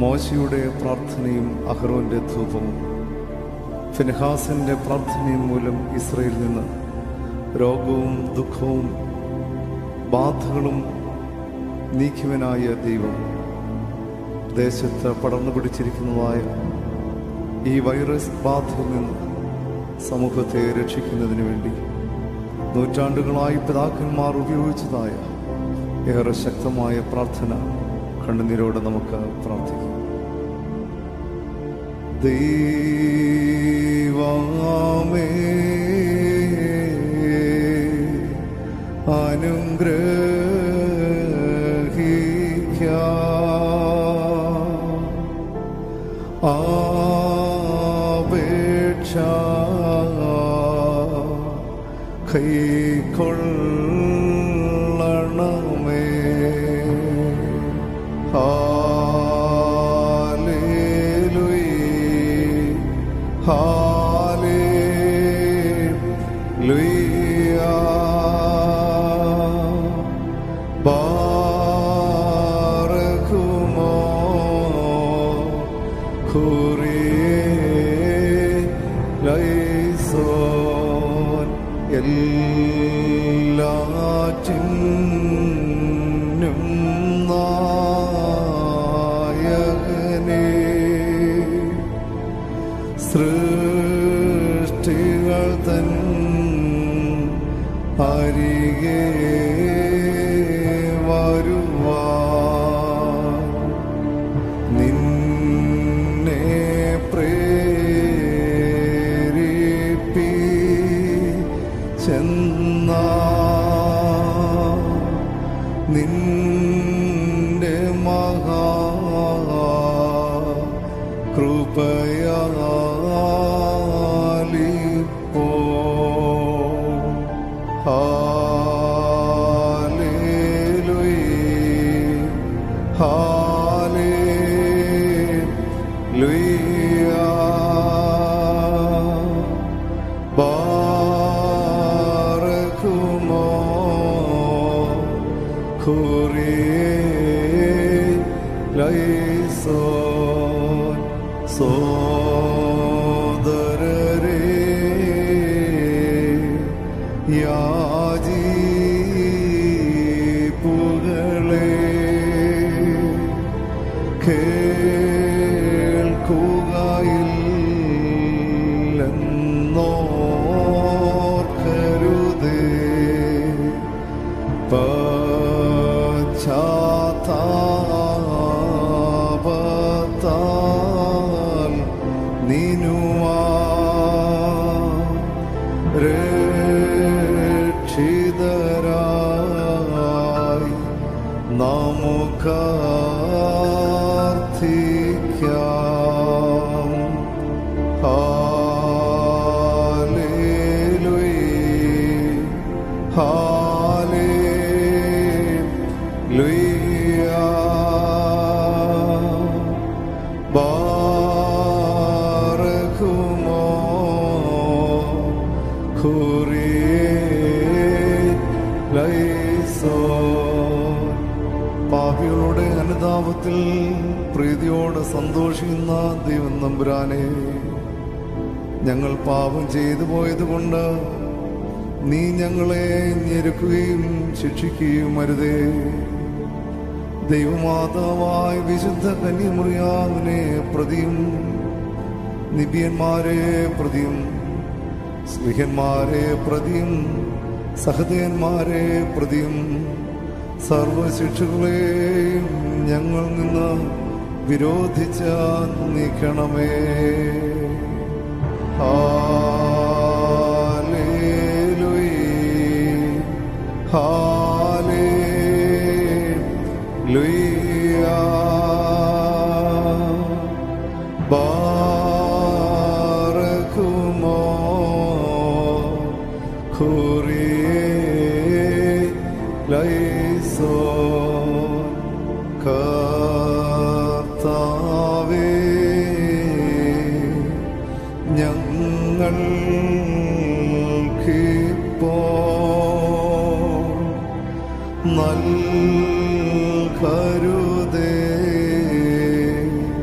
മോശയുടെ പ്രാർത്ഥനയും അഹ്റോന്റെ ധൂപവും ഫിൻഹാസിന്റെ പ്രാർത്ഥനയും മൂലം ഇസ്രായേലിൽ നിന്ന് രോഗവും ദുഃഖവും ബാധകളും നീക്കിയവനായ ദൈവം ദേശത്ത് പടർന്നു പിടിച്ചിരിക്കുന്നതായ ഈ വൈറസ് ബാധയിൽ നിന്ന് സമൂഹത്തെ രക്ഷിക്കുന്നതിന് വേണ്ടി നൂറ്റാണ്ടുകളായി പിതാക്കന്മാർ ഉപയോഗിച്ചതായ ഏറെ ശക്തമായ പ്രാർത്ഥന കണ്ണുനീരോടെ നമുക്ക് പ്രാർത്ഥിക്കാം. ദൈവമേ അനുഗ്രഹിക്ക അപേക്ഷ കൈക്കൊള്ളണമേ. എല്ലാറ്റിനും നായകനേ, സൃഷ്ടികൾ തൻ അരികെ വരുവാൻ നിന്നെ പ്രേരിപ്പിച്ചെന്ന നിന്റെ മഹാകൃപയാലിപ്പോൾ ഹല്ലേലൂയ ഹല്ലേലൂയ. ബാറക്കുമോ ലൈസോൻ. സോദരരേ യാചിപ്പുകളെ കേൾക്കുകയില്ലെന്നോർക്കരുതേ. പശ്ചാത്താപത്താൽ നിനുവാ രക്ഷിതരായി നമുക്കാർത്ഥിക്കാം. ഹല്ലേലൂയ ഹല്ലേലൂയ. ബാറക്കുമോ ലൈസോൻ. പാപികളുടെ അനുതാപത്തിൽ പ്രീതിയോടെ സന്തോഷിക്കുന്ന ദൈവം തമ്പുരാനെ, ഞങ്ങൾ പാപം ചെയ്തു പോയതുകൊണ്ട് നീ ഞങ്ങളെ ഞെരുക്കുകയും ശിക്ഷിക്കുകയും അരുതേ. ദൈവമാതാവായ വിശുദ്ധ കന്യമറിയാമിനെ പ്രതിയും നിബിയന്മാരെ പ്രതിയും സ്ലിഹന്മാരെ പ്രതിയും സഹദേവന്മാരെ പ്രതിയും സർവശിക്ഷകളെയും ഞങ്ങൾ നിന്ന് വിരോധിച്ച നീക്കണമേ. ഹല്ലേലൂയ ഹല്ലേലൂയ. ബാറക്കുമോ ലൈസോൻ. കർത്താവേ, ഞങ്ങൾക്കിപ്പോൾ നൽകരുതേ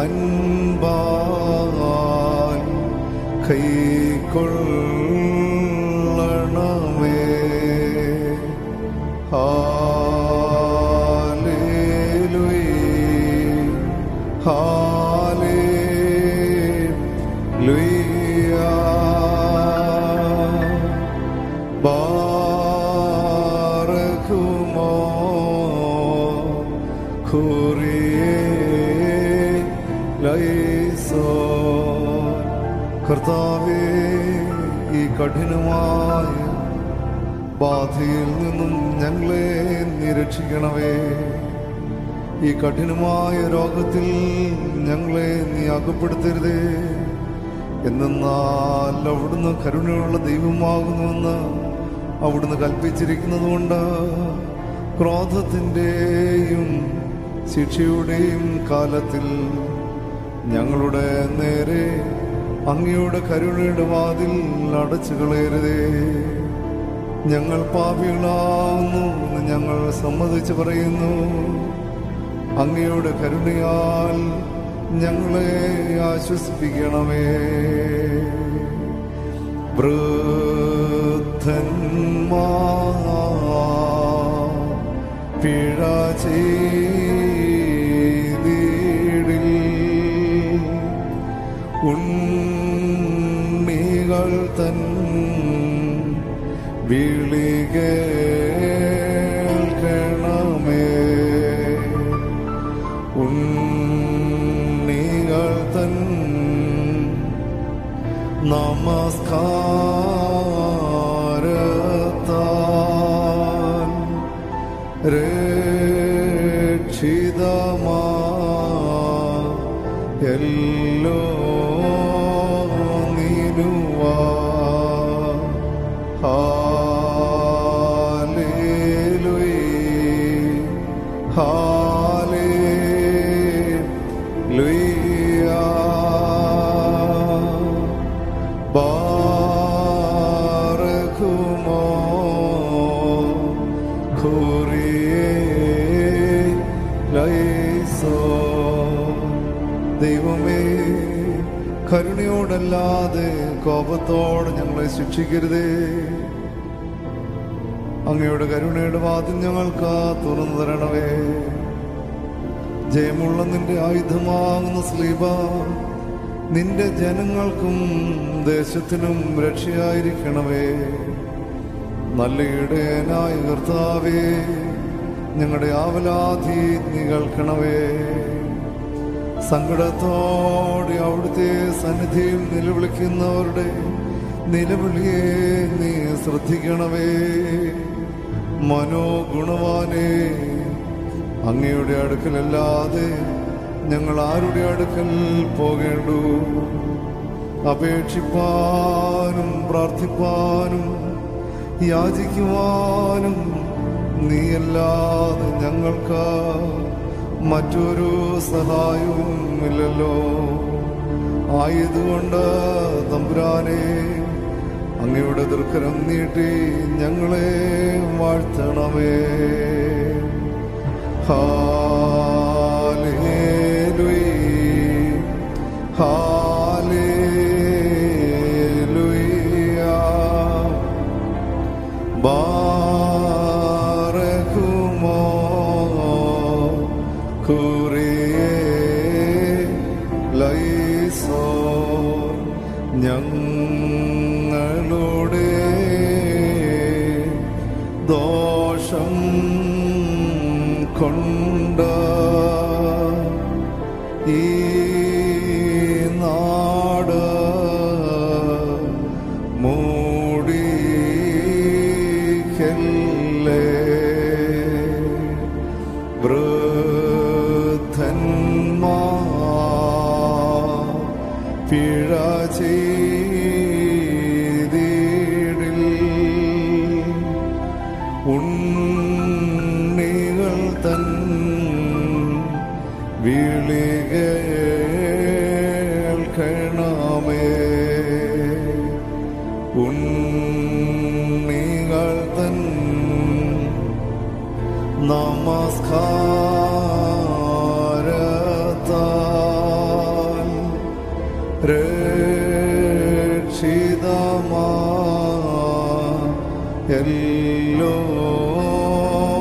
അൻപാൽ കൈക്കൊള്ളണമേ. കർത്താവേ, ഈ കഠിനമായ ബാധയിൽ നിന്നും ഞങ്ങളെ നീ രക്ഷിക്കണമേ. ഈ കഠിനമായ രോഗത്തിൽ ഞങ്ങളെ നീ അകപ്പെടുത്തരുതേ. എന്നാൽ അവിടുന്ന് കരുണയുള്ള ദൈവമാകുന്നുവെന്ന് അവിടുന്ന് കൽപ്പിച്ചിരിക്കുന്നത് കൊണ്ട് ക്രോധത്തിൻ്റെയും ശിക്ഷയുടെയും കാലത്തിൽ ഞങ്ങളുടെ നേരെ അങ്ങയുടെ കരുണയുടെ വാതിൽ അടച്ചു കളയരുതേ. ഞങ്ങൾ പാപികളാവുന്നു എന്ന് ഞങ്ങൾ സമ്മതിച്ച് പറയുന്നു. അങ്ങയുടെ കരുണയാൽ ഞങ്ങളെ ആശ്വസിപ്പിക്കണമേ. വൃദ്ധന്മാർ പിഴ ചെയ്തിടിൽ, ഉണ്ണികൾ തൻ വിളി കേൾക്കണമേ. ഉണ്ണികൾ തൻ നമസ്കാരത്താൽ രക്ഷിതമാ എല്ലോ നീനുവാ. ദൈവമേ, കരുണയോടല്ലാതെ കോപത്തോടെ ഞങ്ങളെ ശിക്ഷിക്കരുതേ. അങ്ങയുടെ കരുണയുടെ വാതിൽ ഞങ്ങൾക്ക് തുറന്നു തരണമേ. ജയമുള്ള നിന്റെ ആയുധമാകുന്ന സ്ലീബ നിന്റെ ജനങ്ങൾക്കും ദേശത്തിനും രക്ഷയായിരിക്കണമേ. നല്ല ഇടയനായ കർത്താവേ, ഞങ്ങളുടെ ആവലാധി നീ കേൾക്കണമേ. സങ്കടത്തോടെ അവിടുത്തെ സന്നിധിയിൽ നിലവിളിക്കുന്നവരുടെ നിലവിളിയെ നീ ശ്രദ്ധിക്കണമേ. മനോഗുണവാനേ, അങ്ങയുടെ അടുക്കലല്ലാതെ ഞങ്ങൾ ആരുടെ അടുക്കൽ പോകേണ്ടു? അപേക്ഷിപ്പാനും പ്രാർത്ഥിപ്പാനും യാചിക്കുവാനും നീയല്ലാതെ ഞങ്ങൾക്ക് മറ്റൊരു സഹായവും ഇല്ലല്ലോ. ആയതുകൊണ്ട് തമ്പുരാനെ, അങ്ങയുടെ ദൃക്കരം നീട്ടി ഞങ്ങളെ വാഴ്ത്തണമേ. Hallelujah, hallelujah. ബാരകുമോ ലൈസോ. ഞങ്ങളുടെ ദോഷം കൊണ്ട് ഈ നാട് മൂടിക്കല്ലേ. വൃദ്ധന്മാർ പിഴ ചെയ്തിടിൽ, ഉണ്ണികൾ തൻ വിളി കേൾക്കണമേ. ഉണ്ണികൾ തൻ നമസ്കാരത്താൽ രക്ഷിതമാ എല്ലോ